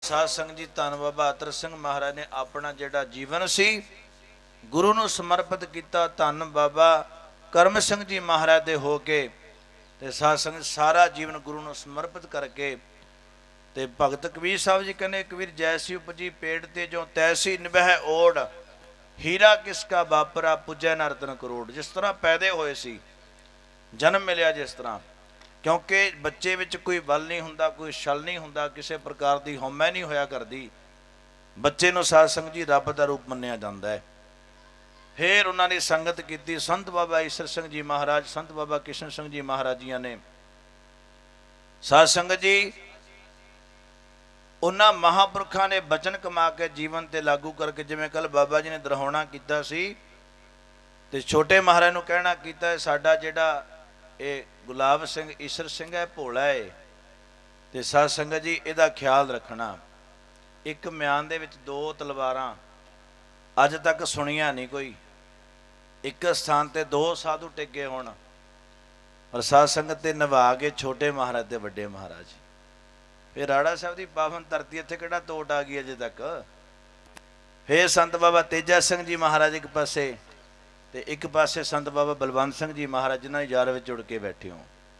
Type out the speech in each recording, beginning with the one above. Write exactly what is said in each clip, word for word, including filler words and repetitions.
साध संगत जी धन बाबा अतर सिंह महाराज ने अपना जिहड़ा जीवन सी गुरु नूं समर्पित किया। धन बाबा करम सिंह जी महाराज दे हो के ते साध संगत सारा जीवन गुरु नूं समर्पित करके ते भगत कबीर साहब जी कहने कबीर जैसी उपजी पेड़ ते जो तैसी निभै ओढ़ हीरा किसका वापरा पुजै न रतन करोड़। जिस तरह पैदे होए सी जन्म मिलिया जिस तरह, क्योंकि बच्चे विच कोई बल नहीं हुंदा, कोई छल नहीं हुंदा, किसी प्रकार की हौमै नहीं होया करदी। बच्चे नूं साध संगत जी रब दा रूप मन्निया जांदा है। फिर उन्होंने संगत की संत बाबा ईसर सिंह जी महाराज, संत बाबा किशन सिंह जी महाराज जी ने साध संगत जी उन्होंने महापुरखों ने बचन कमा के जीवन ते लागू करके, जिवें कल बाबा जी ने दरहाउणा कीता सी ते छोटे महाराज नूं कहना कीता साडा जिहड़ा ये गुलाब सिंह ईसर सिंह है भोला है ते साध संगत जी इहदा ख्याल रखना। एक म्यान दे विच दो तलवारां अज तक सुनिया नहीं कोई, एक स्थान ते दो साधु टिके होण और साध संगत ते निभा के छोटे महाराज ते वड्डे महाराज। फिर राड़ा साहब की पावन धरती इत्थे किहड़ा तोट आ गई अजे तक। फिर संत बाबा तेजा सिंह जी महाराज एक पासे ते एक पासे संत बाबा बलवंत सिंह जी महाराज जिन्हां दी याद विच जुड़ के बैठे हो।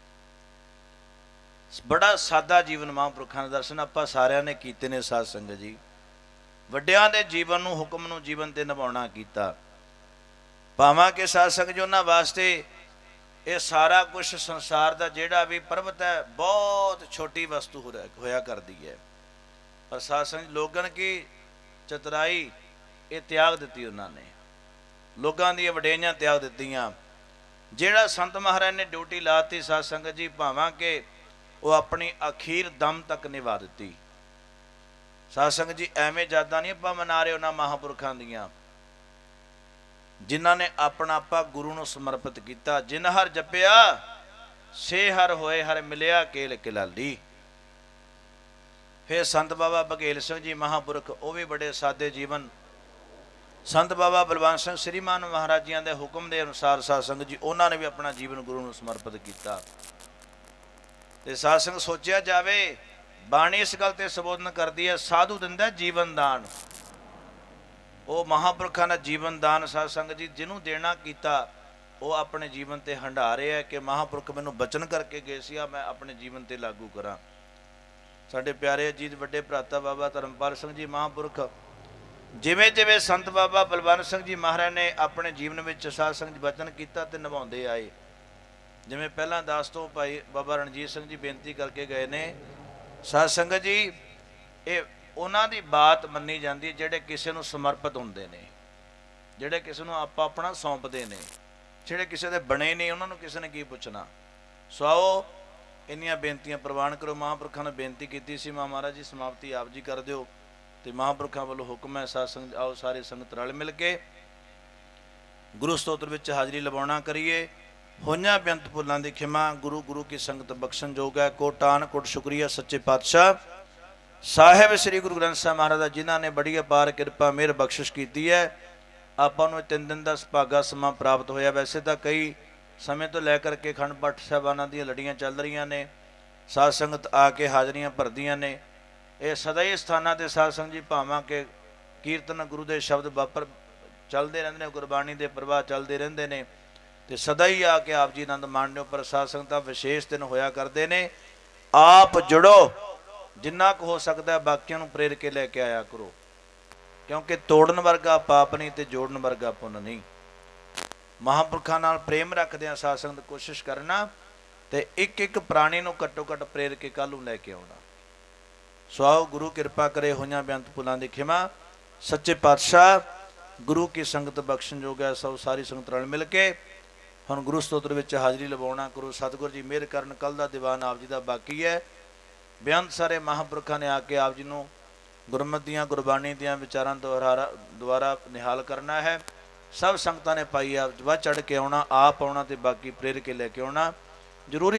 बड़ा सादा जीवन महापुरखों के दर्शन आपां सारिਆਂ ने कीते ने। साध संगत जी वड्डियां दे जीवन नूं हुक्म नूं जीवन ते निभाउणा कीता। भावां के साध संगत जी उन्हां वास्ते ये सारा कुछ संसार का जिहड़ा भी पर्वत है बहुत छोटी वस्तु हो होया करती है, पर साध संगत लोगन की चतुराई ये त्याग दी उन्होंने, लोगों दी वडेइयां त्याग दित्तियां। जिहड़ा संत महाराज ने ड्यूटी लाती साध संगत जी भावां के वो अपनी अखीर दम तक निभा दी। साध संगत जी एवें यादां नहीं आपां मना रहे उन्हां महापुरखों दियां जिन्हां ने अपना आपा गुरु नूं समर्पित किया। जिन हर जपिया से हर होए हर मिलिया केल किलाली। फिर संत बाबा बघेल सिंह जी महापुरख वो भी बड़े सादे जीवन। संत बाबा बलवंत सिंह श्रीमान महाराज जी के हुक्म के अनुसार साध संगत जी उन्होंने भी अपना जीवन गुरु नूं समर्पित किया। ते साध संगत सोचिया जाए बाणी इस गल ते संबोधन करती है साधु दिंदा जीवन दान। वो महापुरखों का जीवन दान साध संगत जी जिन्हों देना किया वो अपने जीवन ते हंडा रहे है कि महापुरख मैनू बचन करके गए सी मैं अपने जीवन ते लागू करा। साडे प्यारे अजीत वड्डे भराता बाबा धर्मपाल सिंह जी महापुरख जिमें जिमें संत बाबा बलवंत सिंह जी महाराज ने अपने जीवन में साध संगत वचन किया तो निभाते आए। जिमें पहला दास तो भाई बाबा रणजीत सिंह जी बेनती करके गए ने साध संगत जी ये उन्हां दी बात मन्नी जाती जिहड़े किसी नूं समर्पित हुंदे ने, जिहड़े किसी नूं आपा अपना सौंपदे ने, जिहड़े किसी दे बने नहीं उन्हां नूं किसी ने की पुछना। सो आओ इन्नियां बेनतियां प्रवान करो। महापुरखों ने बेनती की सी मां महाराज जी समाप्ति आप जी कर दिओ ते महापुरखों वालों हुक्म है साध संगत आओ सारे संगत रल मिल के गुरु स्तोत्र विच हाज़री लवाउणा करिए। होइयां बेअंत भुलां दी खिमा गुरु गुरु की संगत बख्शण जोग है। कोटान कोट शुक्रिया सच्चे पातशाह साहिब श्री गुरु ग्रंथ साहिब महाराज जिन्हों ने बड़ी अपार कृपा मेहर बख्शिश की है। आपां तीन दिन का सुभागा समा प्राप्त होया। वैसे तो कई समय तो लैकर के अखंड पाठ साहिबाना दी लड़ियां चल रही ने, साध संगत आके हाजरियां भरदियां ने। यह सदा ही स्थानां ते साध संगत जी भावां के कीर्तन गुरु के शब्द वापर चलते रहंदे ने, गुरबाणी के प्रवाह चलते रहंदे ने ते सदा ही आके आप जी आनंद माणने। पर साध संगतां विशेष दिन होया करते ने। आप जुड़ो जिन्ना को हो सकता है बाकियों प्रेर के लेके आया करो, क्योंकि तोड़न वर्गा पाप नहीं तो जोड़न वर्गा पुण्य नहीं। महापुरखों नाल प्रेम रखदे साध संगत कोशिश करना तो एक एक प्राणी नूं घट्टो घट्ट प्रेर के कल नूं लैके आउणा। सो आओ गुरु कृपा करे होइयां बेअंत भुलां दी खिमा। सच्चे पातशाह गुरु की संगत बख्शण जोग है। सौ सारी संगत रल मिल के हुण गुरु स्तोत्र विच हाज़री लवाउणा करो। सतगुरु जी मेहर करन। कल दा दीवान आप जी दा बाकी है। बेअंत सारे महापुरखों ने आके आप जी नूं गुरमत दियां गुरबाणी दियां विचारां द्वारा द्वारा निहाल करना है। सब संगतां ने पाई आप वध चढ़ के आउणा, आप आउणा ते बाकी प्रेर के लेके आउणा जरूरी।